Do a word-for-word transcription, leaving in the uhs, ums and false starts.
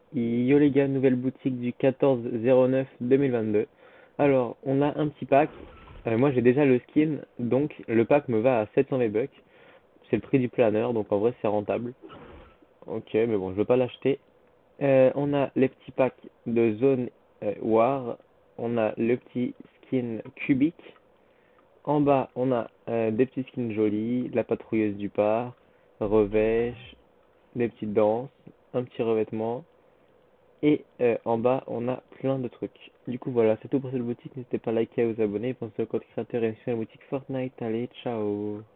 Yo les gars, nouvelle boutique du quatorze zéro neuf deux mille vingt-deux. Alors, on a un petit pack. Euh, moi j'ai déjà le skin, donc le pack me va à sept cents V-Bucks. C'est le prix du planeur, donc en vrai c'est rentable. Ok, mais bon, je veux pas l'acheter. Euh, on a les petits packs de zone euh, War. On a le petit skin cubique. En bas, on a euh, des petits skins jolis, la patrouilleuse du parc, revêche, des petites danses, un petit revêtement. Et euh, en bas, on a plein de trucs. Du coup, voilà, c'est tout pour cette boutique. N'hésitez pas à liker et à vous abonner. Pensez au code créateur et sur la boutique Fortnite. Allez, ciao!